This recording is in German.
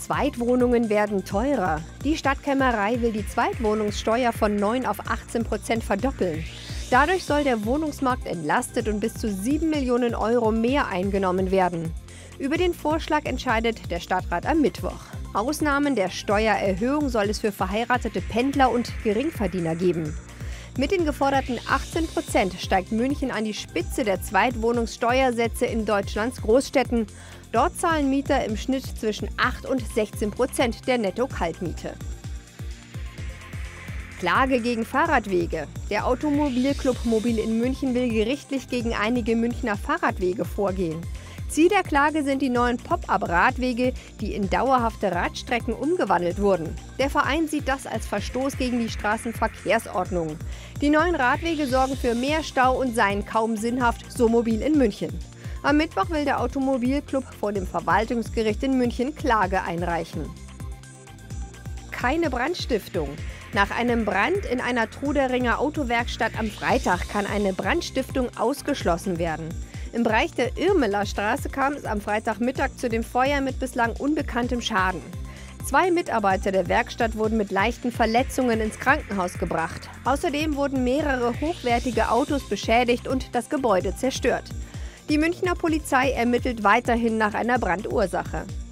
Zweitwohnungen werden teurer. Die Stadtkämmerei will die Zweitwohnungssteuer von 9 auf 18% verdoppeln. Dadurch soll der Wohnungsmarkt entlastet und bis zu 7 Millionen Euro mehr eingenommen werden. Über den Vorschlag entscheidet der Stadtrat am Mittwoch. Ausnahmen der Steuererhöhung soll es für verheiratete Pendler und Geringverdiener geben. Mit den geforderten 18% steigt München an die Spitze der Zweitwohnungssteuersätze in Deutschlands Großstädten. Dort zahlen Mieter im Schnitt zwischen 8 und 16% der Netto-Kaltmiete. Klage gegen Fahrradwege. Der Automobilclub Mobil in München will gerichtlich gegen einige Münchner Fahrradwege vorgehen. Ziel der Klage sind die neuen Pop-up-Radwege, die in dauerhafte Radstrecken umgewandelt wurden. Der Verein sieht das als Verstoß gegen die Straßenverkehrsordnung. Die neuen Radwege sorgen für mehr Stau und seien kaum sinnhaft, so Mobil in München. Am Mittwoch will der Automobilclub vor dem Verwaltungsgericht in München Klage einreichen. Keine Brandstiftung. Nach einem Brand in einer Truderinger Autowerkstatt am Freitag kann eine Brandstiftung ausgeschlossen werden. Im Bereich der Irmeler Straße kam es am Freitagmittag zu dem Feuer mit bislang unbekanntem Schaden. 2 Mitarbeiter der Werkstatt wurden mit leichten Verletzungen ins Krankenhaus gebracht. Außerdem wurden mehrere hochwertige Autos beschädigt und das Gebäude zerstört. Die Münchner Polizei ermittelt weiterhin nach einer Brandursache.